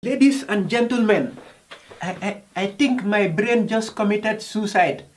Ladies and gentlemen, I think my brain just committed suicide.